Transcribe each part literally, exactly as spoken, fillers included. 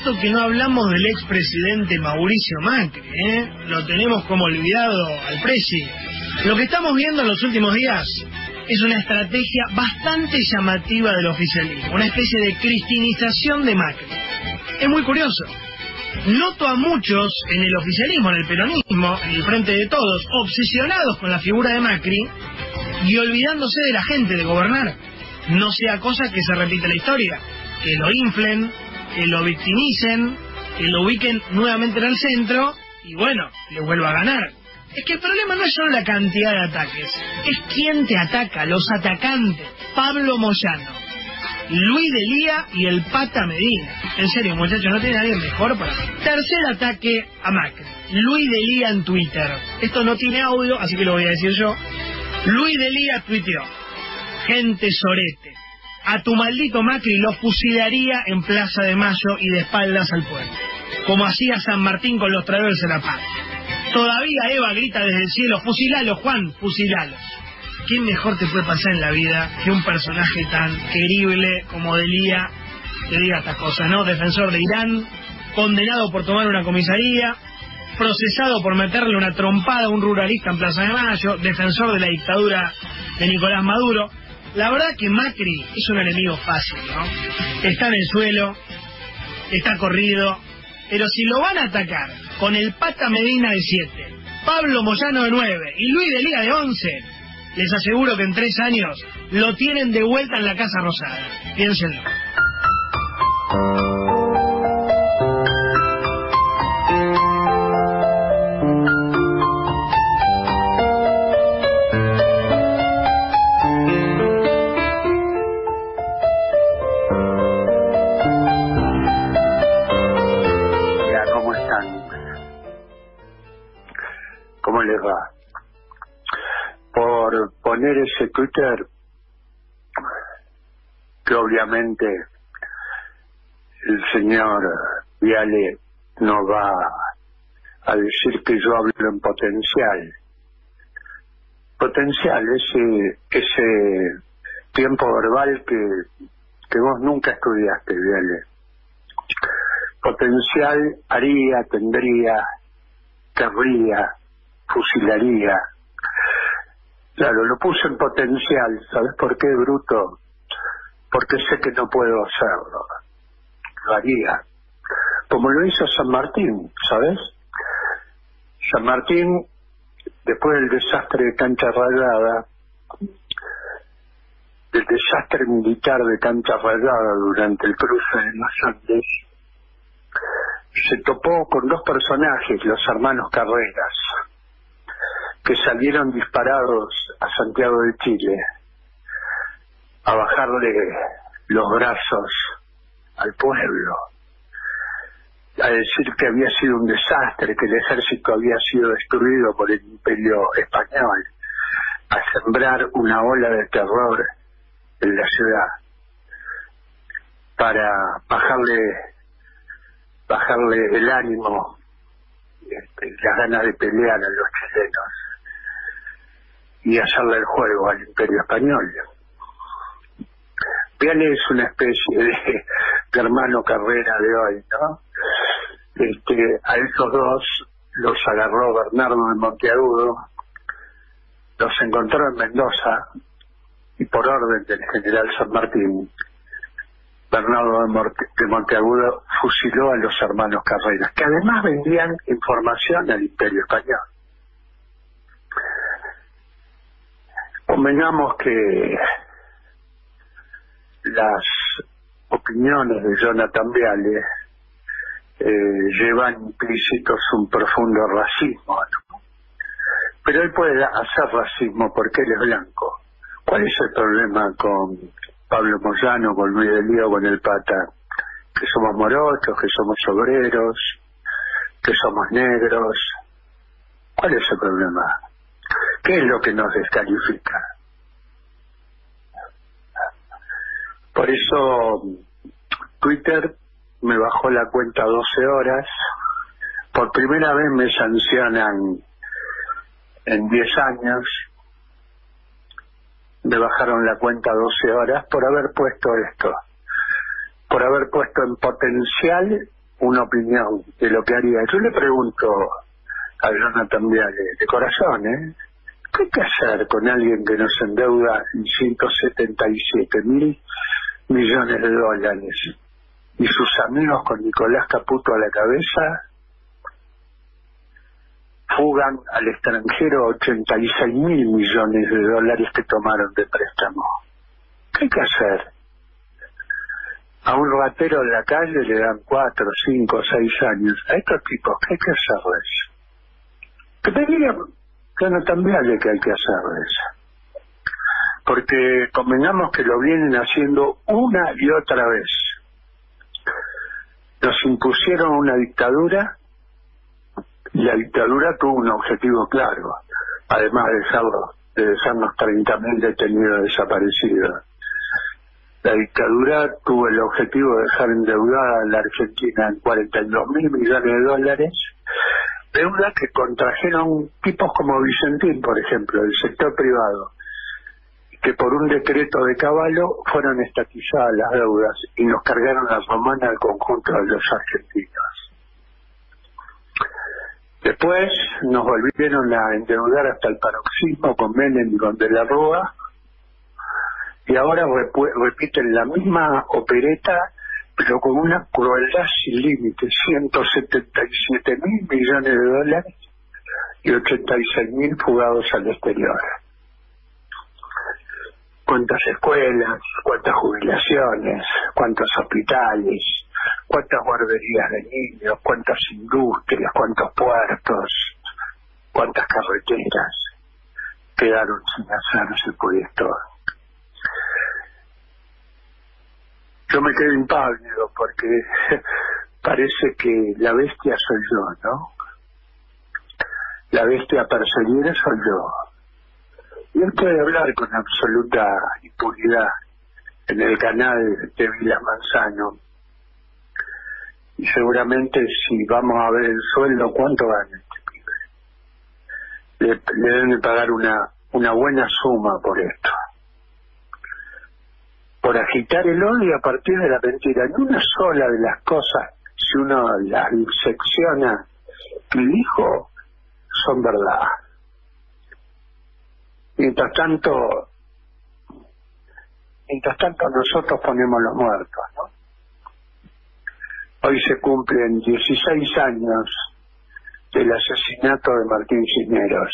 rato que no hablamos del expresidente Mauricio Macri, ¿eh? Lo tenemos como olvidado al presi. Lo que estamos viendo en los últimos días es una estrategia bastante llamativa del oficialismo, una especie de cristinización de Macri. Es muy curioso. Noto a muchos en el oficialismo, en el peronismo, en el Frente de Todos, obsesionados con la figura de Macri y olvidándose de la gente, de gobernar. No sea cosa que se repita la historia, que lo inflen, que lo victimicen, que lo ubiquen nuevamente en el centro y bueno, le vuelva a ganar. Es que el problema no es solo la cantidad de ataques, es quién te ataca, los atacantes. Pablo Moyano, Luis Delía y el Pata Medina. En serio, muchachos, no tiene nadie mejor para... Tercer ataque a Macri. Luis Delía en Twitter. Esto no tiene audio, así que lo voy a decir yo. Luis Delía tuiteó: gente sorete, a tu maldito Macri lo fusilaría en Plaza de Mayo y de espaldas al pueblo, como hacía San Martín con los traidores de la paz. Todavía Eva grita desde el cielo: fusilalo, Juan, fusilalo. ¿Qué mejor te puede pasar en la vida que un personaje tan querible como Delía que diga estas cosas, ¿no? Defensor de Irán, condenado por tomar una comisaría, procesado por meterle una trompada a un ruralista en Plaza de Mayo, defensor de la dictadura de Nicolás Maduro. La verdad que Macri es un enemigo fácil, ¿no? Está en el suelo, está corrido, pero si lo van a atacar con el Pata Medina de siete, Pablo Moyano de nueve y Luis Delía de once, les aseguro que en tres años lo tienen de vuelta en la Casa Rosada. Piénsenlo. ¿Cómo les va? Por poner ese Twitter, que obviamente el señor Viale no va a decir que yo hablo en potencial. Potencial, ese, ese tiempo verbal que, que vos nunca estudiaste, Viale. Potencial haría, tendría, querría, fusilaría. Claro, lo puse en potencial. ¿Sabes por qué, bruto? Porque sé que no puedo hacerlo. Lo haría. Como lo hizo San Martín, ¿sabes? San Martín, después del desastre de Cancha Rayada, del desastre militar de Cancha Rayada durante el cruce de los Andes, se topó con dos personajes, los hermanos Carreras, que salieron disparados a Santiago de Chile a bajarle los brazos al pueblo, a decir que había sido un desastre, que el ejército había sido destruido por el Imperio Español, a sembrar una ola de terror en la ciudad para bajarle bajarle el ánimo, este, las ganas de pelear a los chilenos y hacerle el juego al Imperio Español. Viale es una especie de, de hermano Carrera de hoy, ¿no? Este, a esos dos los agarró Bernardo de Monteagudo, los encontró en Mendoza y por orden del general San Martín, Bernardo de, Morte, de Monteagudo fusiló a los hermanos Carreras, que además vendían información al Imperio Español. Convengamos que las opiniones de Jonathan Viale eh, llevan implícitos un profundo racismo, ¿no? Pero él puede hacer racismo porque él es blanco. ¿Cuál es el problema con Pablo Moyano, con Luis Delía, con el Pata? Que somos morochos, que somos obreros, que somos negros. ¿Cuál es el problema? ¿Qué es lo que nos descalifica? Por eso Twitter me bajó la cuenta doce horas. Por primera vez me sancionan en diez años. Me bajaron la cuenta doce horas por haber puesto esto. Por haber puesto en potencial una opinión de lo que haría. Yo le pregunto a Jonathan Viale, de corazón, ¿eh? ¿Qué hay que hacer con alguien que nos endeuda en ciento setenta y siete mil millones de dólares y sus amigos con Nicolás Caputo a la cabeza fugan al extranjero ochenta y seis mil millones de dólares que tomaron de préstamo? ¿Qué hay que hacer? A un ratero en la calle le dan cuatro, cinco, seis años. A estos tipos, ¿qué hay que hacerles? Que te diría Jonathan Viale que hay que hacerles. Porque convengamos que lo vienen haciendo una y otra vez. Nos impusieron una dictadura y la dictadura tuvo un objetivo claro, además de dejarlo, de dejarnos treinta mil detenidos desaparecidos. La dictadura tuvo el objetivo de dejar endeudada a la Argentina en cuarenta y dos mil millones de dólares, deuda que contrajeron tipos como Vicentín, por ejemplo, del sector privado, que por un decreto de Cavallo fueron estatizadas las deudas y nos cargaron la romana al conjunto de los argentinos. Después nos volvieron a endeudar hasta el paroxismo con Menem y con De la Rúa, y ahora rep- repiten la misma opereta, pero con una crueldad sin límites: ciento setenta y siete mil millones de dólares y ochenta y seis mil fugados al exterior. ¿Cuántas escuelas, cuántas jubilaciones, cuántos hospitales, cuántas guarderías de niños, cuántas industrias, cuántos puertos, cuántas carreteras quedaron sin hacerse por esto? Yo me quedo impávido porque parece que la bestia soy yo, ¿no? La bestia a perseguir soy yo. Y él puede hablar con absoluta impunidad en el canal de Vila Manzano. Y seguramente si vamos a ver el sueldo, ¿cuánto gana este pibe? Le, le deben de pagar una, una buena suma por esto. Por agitar el odio a partir de la mentira. En una sola de las cosas, si uno las secciona, que dijo, son verdad. Mientras tanto, mientras tanto nosotros ponemos los muertos, ¿no? Hoy se cumplen dieciséis años del asesinato de Martín Cisneros.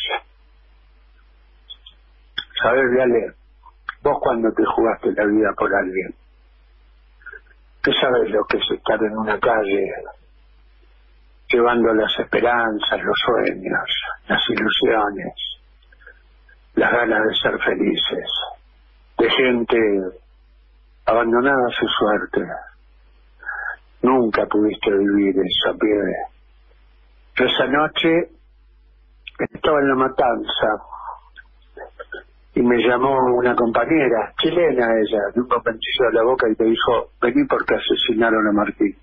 ¿Sabés, Viale? Vos cuando te jugaste la vida por alguien, ¿qué sabes lo que es estar en una calle llevando las esperanzas, los sueños, las ilusiones, las ganas de ser felices, de gente abandonada a su suerte? Nunca pudiste vivir eso, pibe. Yo esa noche estaba en La Matanza y me llamó una compañera, chilena ella, de un conventillo de la boca, y me dijo, vení porque asesinaron a Martín.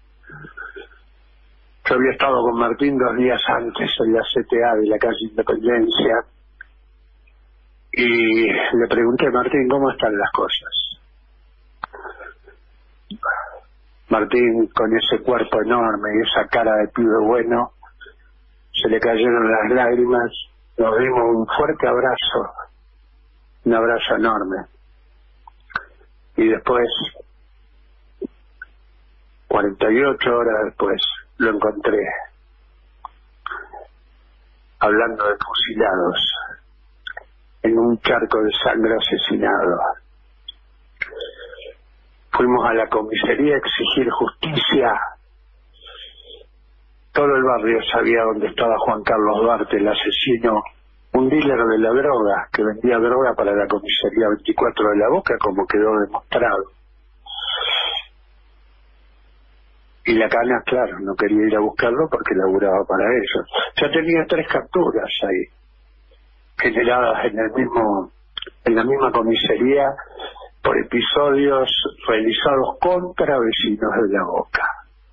Yo había estado con Martín dos días antes en la C T A de la calle Independencia y le pregunté, Martín, ¿cómo están las cosas? Martín, con ese cuerpo enorme y esa cara de pibe bueno, se le cayeron las lágrimas, nos dimos un fuerte abrazo, un abrazo enorme. Y después, cuarenta y ocho horas después, lo encontré hablando de fusilados en un charco de sangre, asesinado. Fuimos a la comisaría a exigir justicia. Todo el barrio sabía dónde estaba Juan Carlos Duarte, el asesino, un dealer de la droga, que vendía droga para la comisaría veinticuatro de La Boca, como quedó demostrado. Y la Cana, claro, no quería ir a buscarlo porque laburaba para ellos. Ya tenía tres capturas ahí, generadas en el mismo, en la misma comisaría, por episodios realizados contra vecinos de La Boca.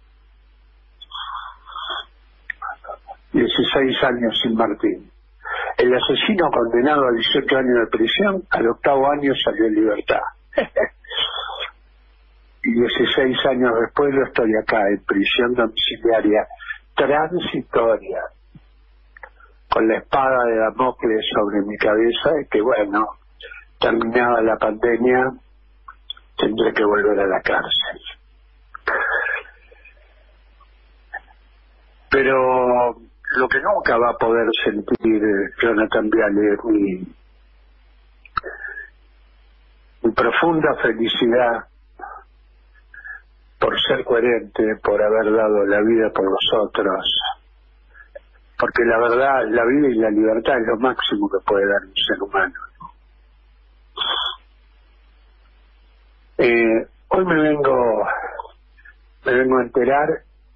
dieciséis años sin Martín. El asesino condenado a dieciocho años de prisión, al octavo año salió en libertad. y dieciséis años después yo estoy acá en prisión domiciliaria transitoria, con la espada de Damocles sobre mi cabeza, y que bueno, terminada la pandemia, tendré que volver a la cárcel. Pero lo que nunca va a poder sentir Jonathan Viale es mi, mi profunda felicidad por ser coherente, por haber dado la vida por los otros, porque la verdad, la vida y la libertad es lo máximo que puede dar un ser humano. Eh, hoy me vengo, me vengo a enterar,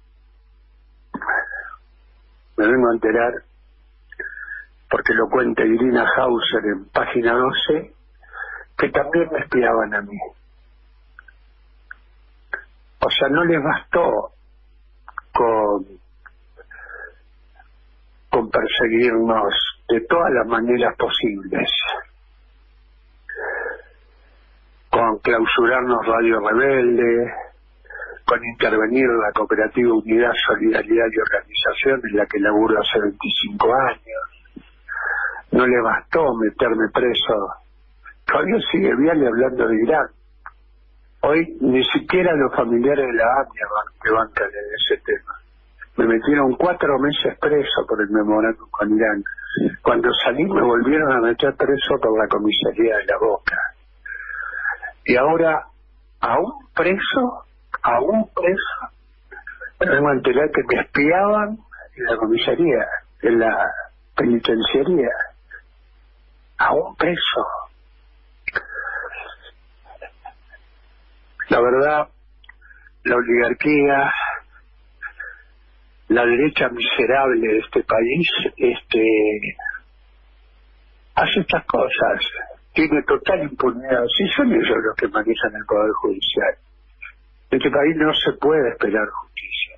me vengo a enterar, porque lo cuenta Irina Hauser en página doce, que también me espiaban a mí. O sea, no les bastó con, con perseguirnos de todas las maneras posibles, con clausurarnos Radio Rebelde, con intervenir en la cooperativa Unidad, Solidaridad y Organización, en la que laburo hace veinticinco años. No le bastó meterme preso. Todavía sigue Viale hablando de Irán. Hoy ni siquiera los familiares de la AMIA que bancan en ese tema. Me metieron cuatro meses preso por el memorándum con Irán. Cuando salí me volvieron a meter preso por la comisaría de La Boca. Y ahora, a un preso, a un preso, me vengo a enterar que me espiaban en la comisaría, en la penitenciaría. A un preso. La verdad, la oligarquía, la derecha miserable de este país, este, hace estas cosas, tiene total impunidad. Sí, son ellos los que manejan el Poder Judicial. En este país no se puede esperar justicia.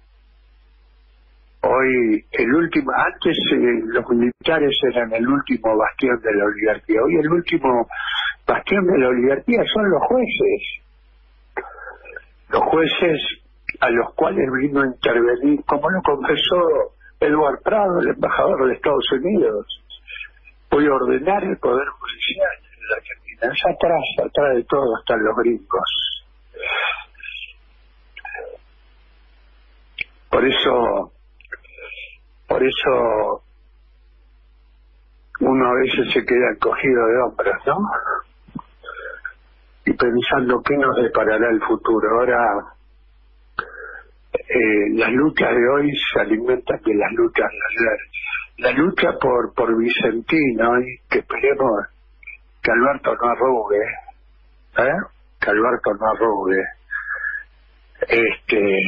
Hoy, el último, antes eh, los militares eran el último bastión de la oligarquía. Hoy el último bastión de la oligarquía son los jueces. Los jueces a los cuales vino a intervenir, como lo confesó Edward Prado, el embajador de Estados Unidos. Voy a ordenar el Poder Judicial en la Argentina. Es atrás, atrás de todo están los gringos. Por eso, por eso uno a veces se queda encogido de hombros, ¿no? Y pensando qué nos deparará el futuro. Ahora, eh, las luchas de hoy se alimentan de las luchas de ayer. La lucha por por Vicentino, y que esperemos que Alberto no arrugue, ¿eh? Que Alberto no arrugue. Este,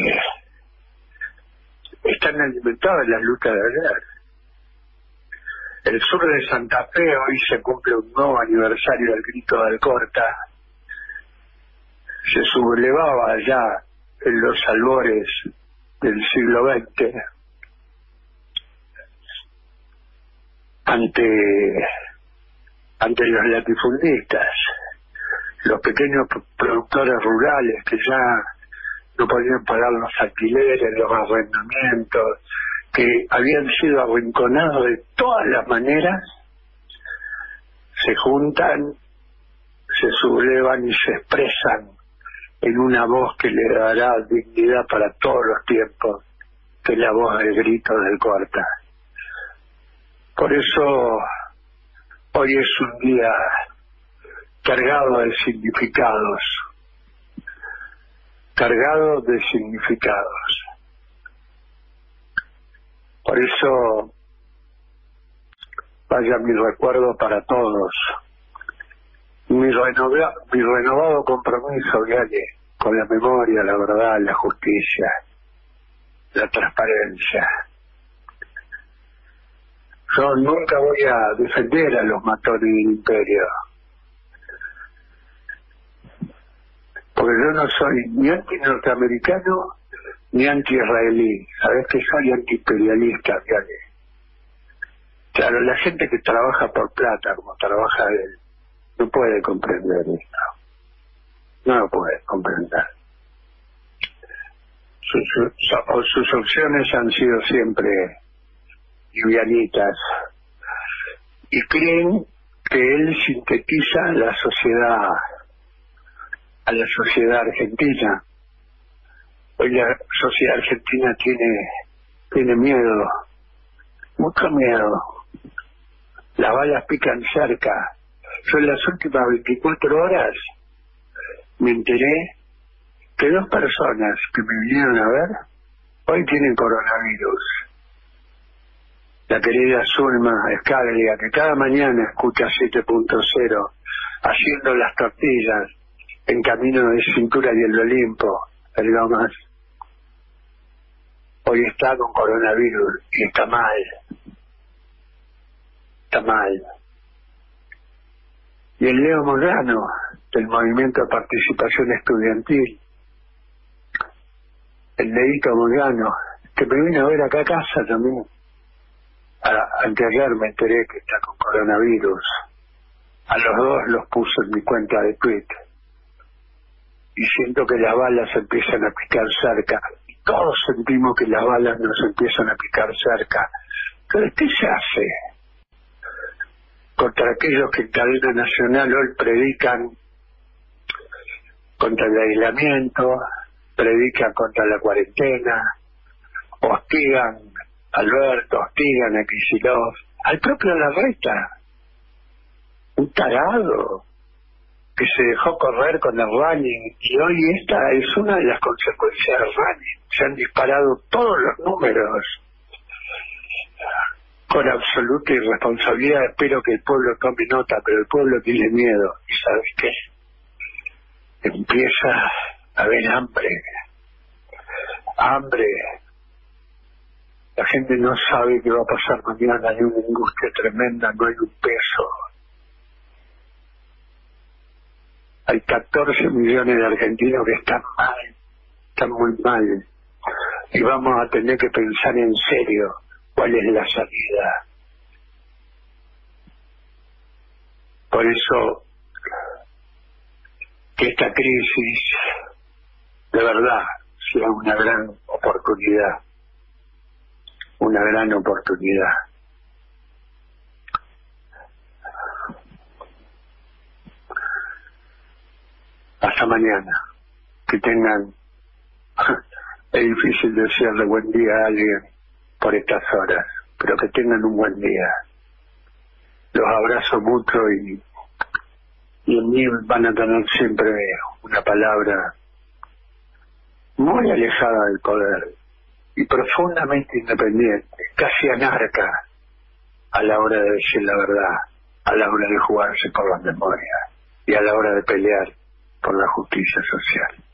están alimentadas las luchas de ayer. El sur de Santa Fe hoy se cumple un nuevo aniversario del grito de Alcorta. Se sublevaba ya en los albores del siglo veinte ante ante los latifundistas, los pequeños productores rurales que ya no podían pagar los alquileres, los arrendamientos, que habían sido arrinconados de todas las maneras, se juntan, se sublevan y se expresan en una voz que le dará dignidad para todos los tiempos, que es la voz del grito del Corta. Por eso hoy es un día cargado de significados, cargado de significados. Por eso vaya mi recuerdo para todos. Mi, renova, mi renovado compromiso, Viale, con la memoria, la verdad, la justicia, la transparencia. Yo nunca voy a defender a los matones del imperio, porque yo no soy ni anti-norteamericano ni anti-israelí. Sabés que soy anti-imperialista, Viale. Claro, la gente que trabaja por plata, como trabaja él, no puede comprender esto. No lo puede comprender. sus, sus, sus opciones han sido siempre livianitas, y creen que él sintetiza la sociedad, a la sociedad argentina. Hoy la sociedad argentina tiene, tiene miedo, mucho miedo. Las balas pican cerca. Yo en las últimas veinticuatro horas me enteré que dos personas que me vinieron a ver hoy tienen coronavirus. La querida Zulma Escaglia, que cada mañana escucha siete punto cero, haciendo las tortillas en camino de Cintura y el Olimpo, el Lomas, hoy está con coronavirus y está mal. Está mal. Y el Leo Moyano, del Movimiento de Participación Estudiantil, el Leito Moyano, que me vino a ver acá a casa también. A, anteayer me enteré que está con coronavirus. A los dos los puse en mi cuenta de Twitter. Y siento que las balas empiezan a picar cerca. Y todos sentimos que las balas nos empiezan a picar cerca. Entonces, ¿qué se hace contra aquellos que en cadena nacional hoy predican contra el aislamiento, predican contra la cuarentena, hostigan a Alberto, hostigan a Kicillof, al propio Larreta, un tarado que se dejó correr con el running, y hoy esta es una de las consecuencias del running. Se han disparado todos los números con absoluta irresponsabilidad. Espero que el pueblo tome nota, pero el pueblo tiene miedo. ¿Y sabes qué? Empieza a haber hambre. Hambre. La gente no sabe qué va a pasar mañana. Hay una angustia tremenda, no hay un peso. Hay catorce millones de argentinos que están mal, están muy mal. Y vamos a tener que pensar en serio cuál es la salida. Por eso, que esta crisis, de verdad, sea una gran oportunidad. Una gran oportunidad. Hasta mañana. Que tengan... Es difícil desearle buen día a alguien por estas horas, pero que tengan un buen día. Los abrazo mucho y, y en mí van a tener siempre una palabra muy alejada del poder y profundamente independiente, casi anarca a la hora de decir la verdad, a la hora de jugarse por las memorias y a la hora de pelear por la justicia social.